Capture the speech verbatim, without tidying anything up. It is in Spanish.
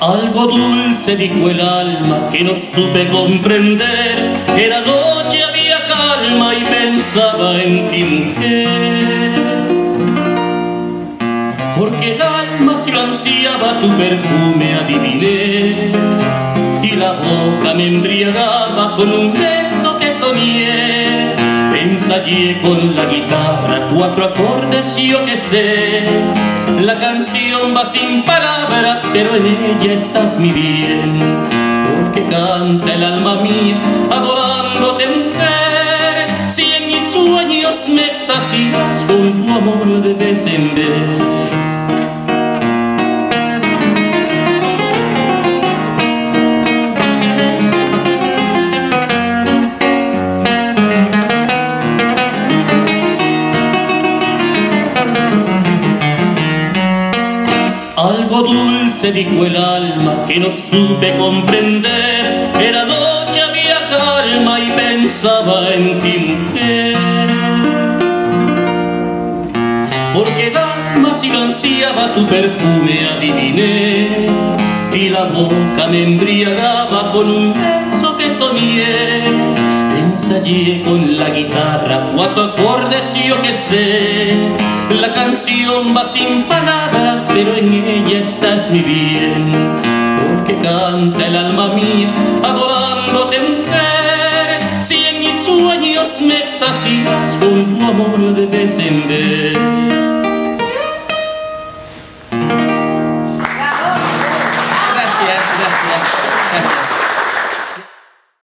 Algo dulce dijo el alma que no supe comprender. Era noche, había calma y pensaba en ti, mujer. Porque el alma si lo ansiaba, tu perfume adiviné, y la boca me embriagaba con un beso que soñé. Ensayé con la guitarra cuatro acordes y yo que sé. La canción va sin palabras, pero en ella estás mi bien. Porque canta el alma mía adorándote, mujer. Si en mis sueños me extasías con tu amor de vez en vez. Algo dulce dijo el alma que no supe comprender. Era noche, había calma y pensaba en ti, mujer. Porque el alma si lo ansiaba, tu perfume adiviné, y la boca me embriagaba con un beso que soñé. Ensayé con la guitarra cuatro acordes y yo que sé. La canción va sin palabras, pero en ella estás mi bien. Porque canta el alma mía adorándote, mujer. Si en mis sueños me extasías con tu amor de vez en vez. Gracias, gracias, gracias.